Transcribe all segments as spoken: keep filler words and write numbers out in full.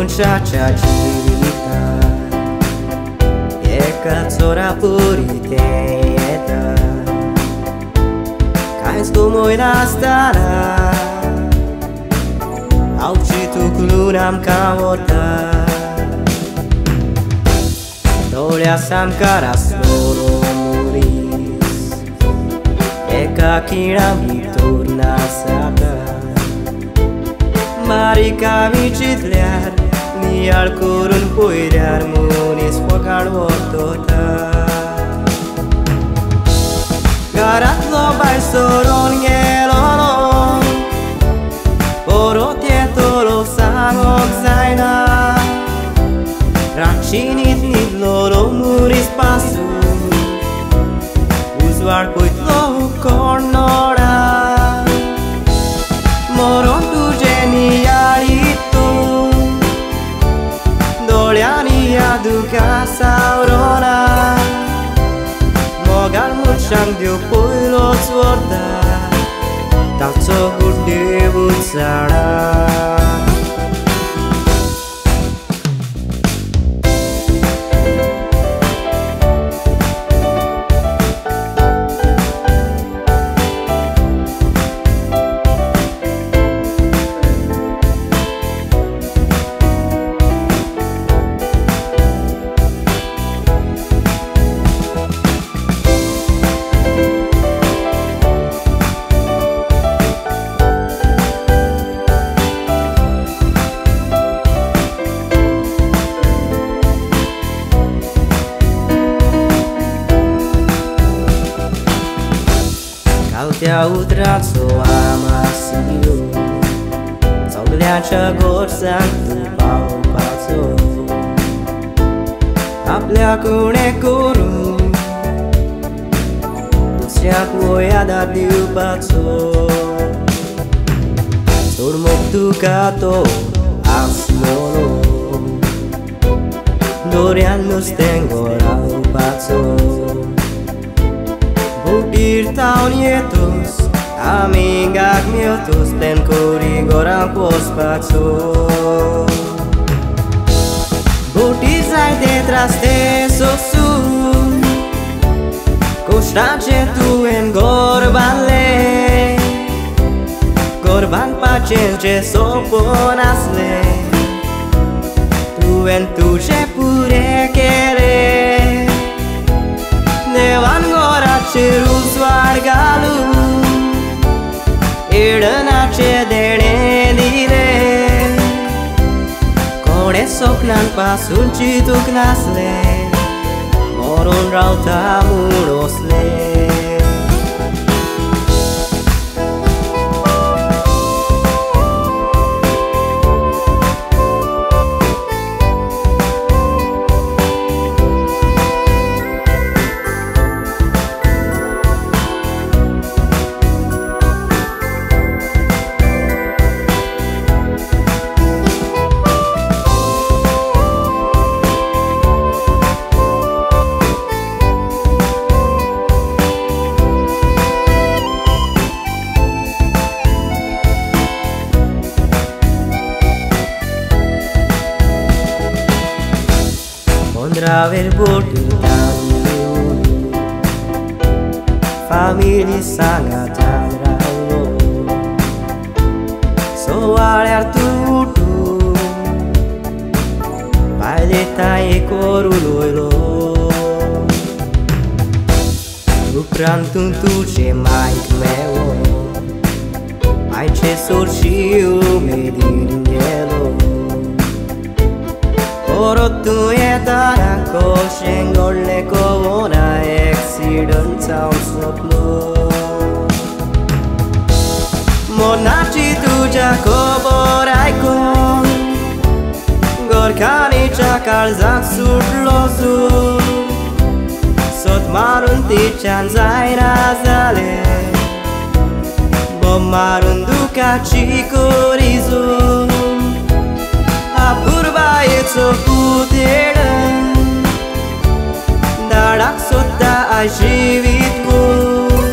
muchacha chilita, eka tsora puriteta, cais como irastara, aucitu klunam kamota, dolia sam karas loro muris, eka kirami turna sata. Mari kami chitlear, ni alkurun puirar munis pokal vortota. Garat lo bai soron ngelolo, porotie tolo sangok zaina. Racinit nit loro muris pasu, uzuar puit lo kornora. Moron tu genialitu, doliani aduka saurona. Mogal muncang diu puilo tsuorda, tak tsogur diu tsara. Te utraco amasiu, Zaugliaccia gorsa tu pau pazo, Aplea cune curu, Sia puoi da diu pazo, Surmok ducato asmolo, Dorianus tengo rau pazo. Butir taunietus, amigak miotus, ten kurigoran pospaco. Butir zai detrás de sosu, Costrace tu en gorban le, Gorban pacience soponasle, Tu en tu ce pure querer. Devan gora ceru swargalu, Edanace dene dire, Kone soknan pasun cituk nasle, Moron rauta murosle. Traver bordutanlu, famili sangatan raulo, soare artutu, paleta e coruloilo, Lucran tuntu ce mai meu, mai ce sorciu medin yelo. Orotu etara koshengolle kovona accident sounds soplo. Monaci tuja koboraikon, Gorkani chakal zak sudlosu, Sot marun tichan zaira zale, Bom marun duka chikorizu. Apurbayeco puteran, Dadak sota ajivitku,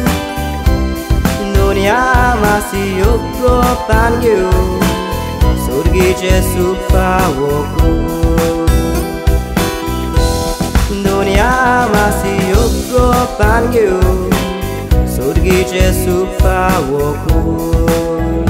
Dunia masih yuk panggil, सुर्गीचे सुपावोको दुनिया मासी योगो पांग्यो सुर्गीचे सुपावोको